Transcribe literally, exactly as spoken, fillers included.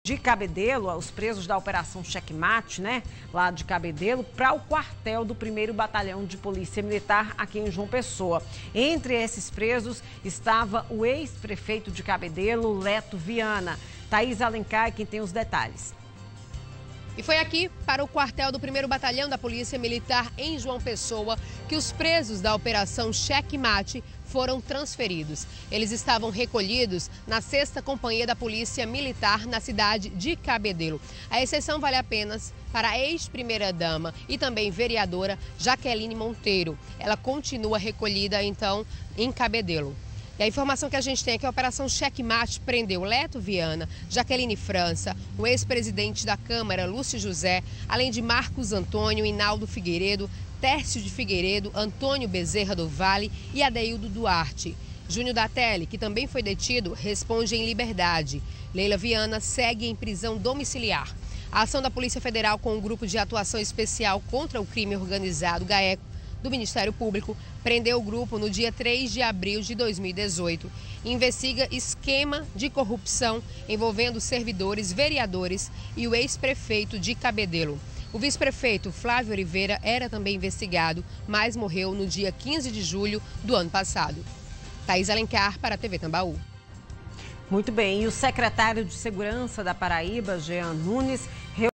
de Cabedelo, os presos da Operação Checkmate, né, lá de Cabedelo, para o quartel do primeiro Batalhão de Polícia Militar aqui em João Pessoa. Entre esses presos estava o ex-prefeito de Cabedelo, Leto Viana. Thaís Alencar, quem tem os detalhes. E foi aqui, para o quartel do primeiro Batalhão da Polícia Militar em João Pessoa, que os presos da Operação Checkmate foram transferidos. Eles estavam recolhidos na sexta Companhia da Polícia Militar na cidade de Cabedelo. A exceção vale apenas para a ex-primeira-dama e também vereadora Jaqueline Monteiro. Ela continua recolhida, então, em Cabedelo. E a informação que a gente tem é que a Operação Checkmate prendeu Leto Viana, Jaqueline França, o ex-presidente da Câmara, Lúcio José, além de Marcos Antônio, Hinaldo Figueiredo, Tércio de Figueiredo, Antônio Bezerra do Vale e Adeildo Duarte. Júnior Datelli, que também foi detido, responde em liberdade. Leila Viana segue em prisão domiciliar. A ação da Polícia Federal com o Grupo de Atuação Especial contra o Crime Organizado, GAECO, do Ministério Público, prendeu o grupo no dia três de abril de dois mil e dezoito e investiga esquema de corrupção envolvendo servidores, vereadores e o ex-prefeito de Cabedelo. O vice-prefeito Flávio Oliveira era também investigado, mas morreu no dia quinze de julho do ano passado. Thaís Alencar para a T V Tambaú. Muito bem, e o secretário de Segurança da Paraíba, Jean Nunes,